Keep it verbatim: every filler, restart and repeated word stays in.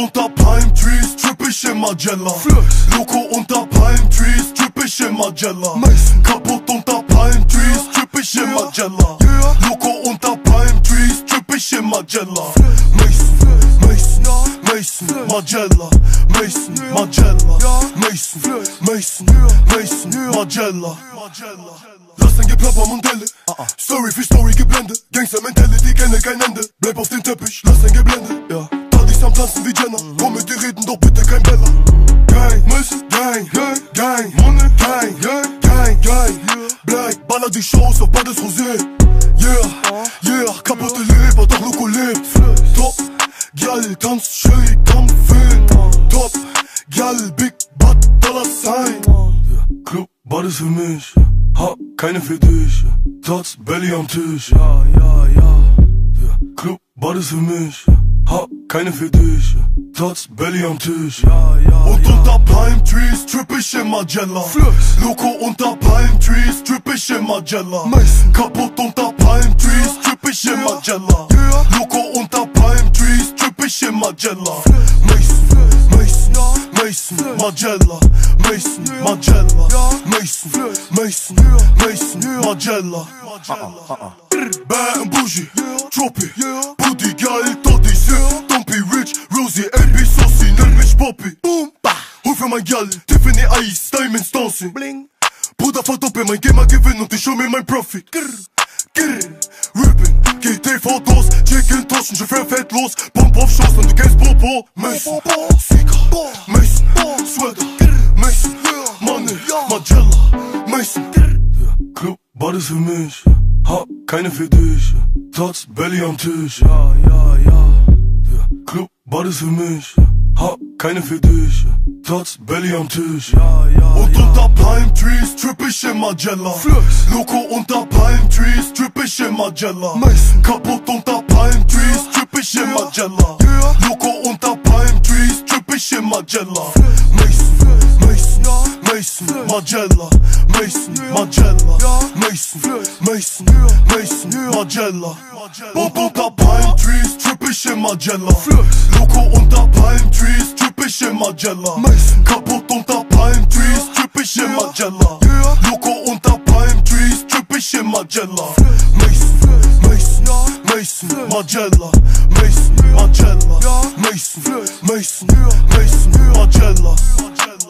unter Palm Trees, tripp ich in Magella. Loco unter Palm Trees, tripp ich in Magella. Kaputt unter Palm Trees, tripp ich in Magella. Loco unter Palm Trees, tripp ich in Magella. Mason, Mason, Mason, Magella. Mason, Magella. Mason, Mason, Mason, Magella. Lass dein Geplapper Modelle, Story für Story geblendet. Gangster-Mentality, kenne kein Ende. Bleib auf dem Teppich, lass dein Geblende. Ja, Partys am Tanzen wie Jenner. Komm mit dir reden, doch bitte kein Bella. Gang, müssen, gang, gang, gang, Money, gang, gang, gang, gang. Bleib, baller die Shows auf Bades Rosé. Yeah, yeah, kaputte Leber, doch Loco lebt. Top, Gyal, tanzt schön am Film. Top, Gyal, Big Butt, Dollar Sign. Club, Bades für mich. Hab keine für dich, Tots, Belly am Tisch. Ja, ja, ja, ja. Club, Bades für mich. Hab keine für dich, Tots, Belly am Tisch. Ja, ja, und ja. Unter Palm Trees tripp ich in Magella. Loco unter Palm Trees tripp ich in Magella. Mason. Kaputt unter Palm Trees tripp ich in Magella. Yeah. Loco unter Palm Trees tripp ich in Magella. Mason, Mason, Mason, Magella. Mason, Magella. Mason, Mason, Mason, Magella. Bad and bougie, troppy, booty, Gyal, toddy, sip. Don't be rich, Rosie, L B, saucy, nenn mich Poppy. Boom, bah, hol für mein Gyal, Tiffany Ice, Diamonds dancing. Bling, Bruder, verdoppel mein Gamer gewinn und ich schau mir mein Profit. Grr, grr, Rippin, G T V-Dos, Chicken Taschen, Chauffeur fährt los. Pump auf Shows und du kennst Popo. Mason, Sika, Mason, Sweater, Mason, Money, Magella, Mason. Club, Bades für mich. Hab keine für dich, Tots, Belly am Tisch. Ja, ja, ja, ja. Club, Bades für mich. Hab keine für dich, Tots, Belly am Tisch. Ja, ja, und ja. Unter Palm Trees tripp ich in Magella. Loco unter Palm Trees tripp ich in Magella. Mason. Kaputt unter Palm Trees tripp ich in Magella. Yeah. Loco unter Palm Trees tripp ich in Magella. Mason, Mason, Mason, Magella. Mason, Magella. Mason, Mason, Mason, Magella. Und unter Palm Trees tripp ich in Magella. Loco unter Palm Trees tripp ich in Magella. Kaputt unter Palm Trees tripp ich in Magella. Loco unter Palm Trees tripp ich in Magella. Mason, Mason, Mason, Magella. Mason, Magella. Mason, Mason, Mason, Magella.